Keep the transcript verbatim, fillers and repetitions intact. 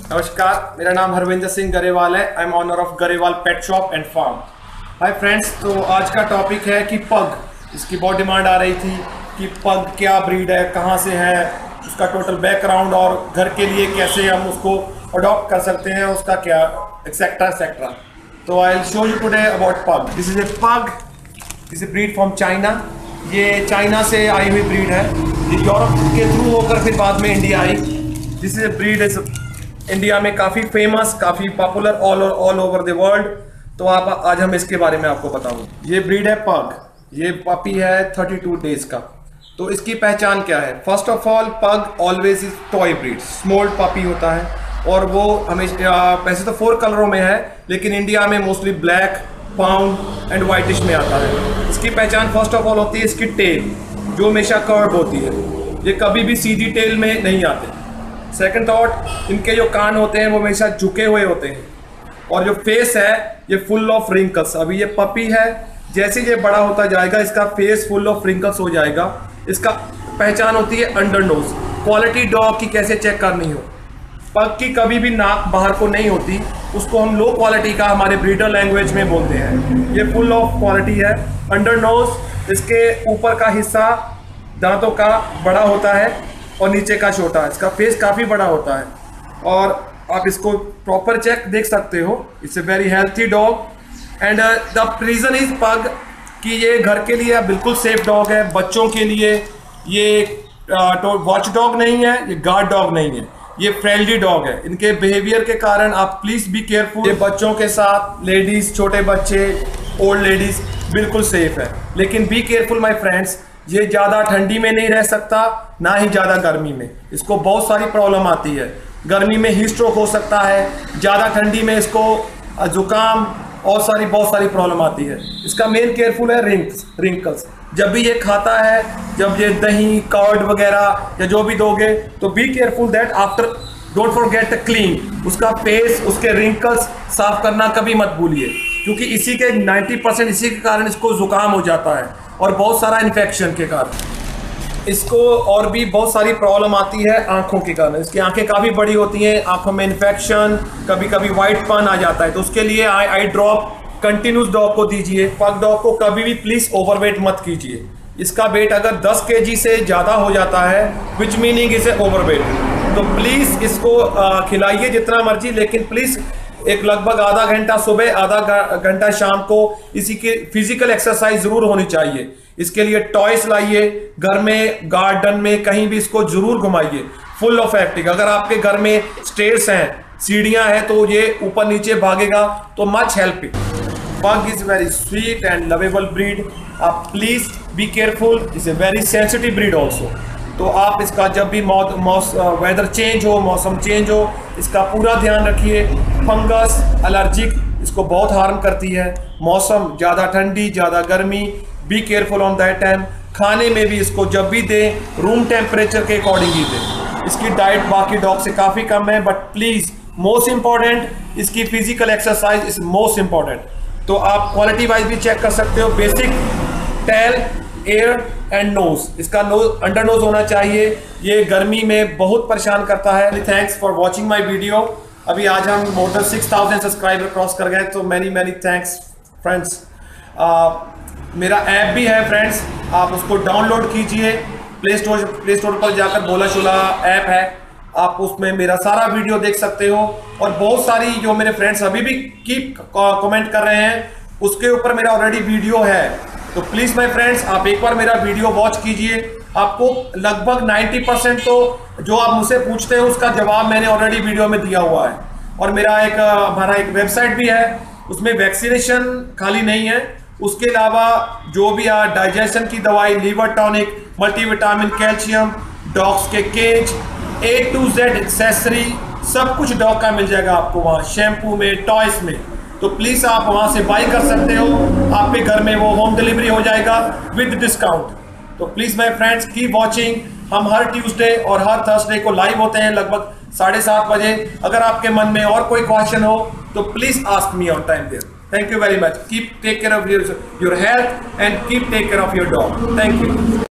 नमस्कार, मेरा नाम हरविंदर सिंह गरेवाल है। I am owner of Grewal pet shop and farm. Hi friends, तो आज का टॉपिक है कि पग, इसकी बहुत डिमांड आ रही थी कि पग क्या ब्रीड है, कहाँ से है, उसका टोटल बैकग्राउंड और घर के लिए कैसे हम उसको अडॉप्ट कर सकते हैं, उसका क्या एक्सेट्रा एक्सेट्रा। तो I will show you today about pug. This is a pug, this is breed from China. ये चाइना से आई हुई ब्रीड है, ये यूरोप के थ्रू होकर फिर बाद में इंडिया आई। This is a breed is India में काफ़ी फेमस, काफ़ी popular all all over the world. तो आप आज हम इसके बारे में आपको बताऊंगे। ये ब्रीड है पग, ये पपी है बत्तीस डेज का। तो इसकी पहचान क्या है? First of all, pug always is toy breed, small puppy होता है और वो हमेशा, वैसे तो फोर कलरों में है लेकिन इंडिया में mostly black, pound and whitish में आता है। इसकी पहचान फर्स्ट ऑफ ऑल होती है इसकी टेल, जो हमेशा कर्व होती है। ये कभी भी सीधी टेल में नहीं आते। सेकंड थॉट, इनके जो कान होते हैं वो हमेशा झुके हुए होते हैं और जो फेस है ये फुल ऑफ रिंकल्स। अभी ये पपी है, जैसे ये बड़ा होता जाएगा इसका फेस फुल ऑफ रिंकल्स हो जाएगा। इसका पहचान होती है अंडर नोज। क्वालिटी डॉग की कैसे चेक करनी हो, पग की कभी भी नाक बाहर को नहीं होती, उसको हम लो क्वालिटी का हमारे ब्रीडर लैंग्वेज में बोलते हैं। ये फुल ऑफ क्वालिटी है। अंडर नोज, इसके ऊपर का हिस्सा दांतों का बड़ा होता है और नीचे का छोटा है। इसका फेस काफ़ी बड़ा होता है और आप इसको प्रॉपर चेक देख सकते हो। It's a very healthy dog and the reason is pug कि ये घर के लिए बिल्कुल सेफ डॉग है। बच्चों के लिए ये वॉच डॉग नहीं है, ये गार्ड डॉग नहीं है, ये फ्रेंडली डॉग है। इनके बिहेवियर के कारण आप प्लीज़ बी केयरफुल। ये बच्चों के साथ, लेडीज़, छोटे बच्चे, ओल्ड लेडीज़ बिल्कुल सेफ है। लेकिन बी केयरफुल माई फ्रेंड्स, ये ज़्यादा ठंडी में नहीं रह सकता, ना ही ज़्यादा गर्मी में। इसको बहुत सारी प्रॉब्लम आती है। गर्मी में हीट स्ट्रोक हो सकता है, ज़्यादा ठंडी में इसको जुकाम और सारी बहुत सारी प्रॉब्लम आती है। इसका मेन केयरफुल है रिंक्स रिंकल्स। जब भी ये खाता है, जब ये दही, कर्ड वगैरह या जो भी दोगे, तो be careful that after don't forget the clean. उसका फेस, उसके रिंकल्स साफ करना कभी मत भूलिए, क्योंकि इसी के नब्बे परसेंट इसी के कारण इसको जुकाम हो जाता है और बहुत सारा इन्फेक्शन के कारण। इसको और भी बहुत सारी प्रॉब्लम आती है आंखों के कारण। इसकी आंखें काफ़ी बड़ी होती हैं, आंखों में इन्फेक्शन, कभी कभी वाइट पन आ जाता है। तो उसके लिए eye eye drop continuous dog को दीजिए। पग डॉग को कभी भी प्लीज़ ओवरवेट मत कीजिए। इसका वेट अगर दस केजी से ज़्यादा हो जाता है, which meaning is a overweight, तो प्लीज़ इसको खिलाइए जितना मर्जी, लेकिन प्लीज़ एक लगभग आधा घंटा सुबह, आधा घंटा शाम को इसी की फिजिकल एक्सरसाइज जरूर होनी चाहिए। इसके लिए टॉयस लाइए, घर में, गार्डन में, कहीं भी इसको जरूर घुमाइए। Full of active. अगर आपके घर में स्टेयर्स हैं, सीढ़ियां हैं, तो ये ऊपर नीचे भागेगा, तो much help it. Pug is very sweet and lovable breed. आप please be careful, is a very sensitive breed also. तो आप इसका जब भी वेदर चेंज हो, मौसम चेंज हो, इसका पूरा ध्यान रखिए। फंगस, एलर्जिक इसको बहुत हार्म करती है। मौसम ज़्यादा ठंडी, ज़्यादा गर्मी, be careful on that time. खाने में भी इसको जब भी दें, रूम टेम्परेचर के अकॉर्डिंग ही दें। इसकी डाइट बाकी डॉग से काफ़ी कम है, बट प्लीज़ मोस्ट इंपॉर्टेंट, इसकी physical exercise is most important. तो आप क्वालिटी वाइज भी चेक कर सकते हो। Basic tail, ear and nose, इसका नोज अंडर नोज होना चाहिए। ये गर्मी में बहुत परेशान करता है। Thanks for watching my video. अभी आज हम more than six thousand subscriber cross कर गए, तो मैनी मैनी थैंक्स फ्रेंड्स। मेरा ऐप भी है फ्रेंड्स, आप उसको डाउनलोड कीजिए। प्ले स्टोर प्ले स्टोर पर जाकर भोला शोला ऐप है, आप उसमें मेरा सारा वीडियो देख सकते हो। और बहुत सारी जो मेरे फ्रेंड्स अभी भी कीप कमेंट कर रहे हैं, उसके ऊपर मेरा ऑलरेडी वीडियो है। तो प्लीज़ माय फ्रेंड्स, आप एक बार मेरा वीडियो वॉच कीजिए। आपको लगभग नब्बे परसेंट तो जो आप मुझसे पूछते हैं उसका जवाब मैंने ऑलरेडी वीडियो में दिया हुआ है। और मेरा एक हमारा एक वेबसाइट भी है, उसमें वैक्सीनेशन खाली नहीं है, उसके अलावा जो भी आ डाइजेशन की दवाई, liver tonic, multivitamin, calcium, dogs के cage, A to Z accessory, सब कुछ डॉग का मिल जाएगा आपको वहाँ, शैम्पू में, टॉयस में। तो प्लीज़ आप वहाँ से बाई कर सकते हो। आपके घर में वो होम डिलीवरी हो जाएगा विद डिस्काउंट। तो please my friends keep watching. हम हर ट्यूसडे और हर थर्सडे को लाइव होते हैं लगभग साढ़े सात बजे। अगर आपके मन में और कोई क्वेश्चन हो तो please ask me on time there. Thank you very much. Keep take care of your, your health and keep take care of your dog. Thank you.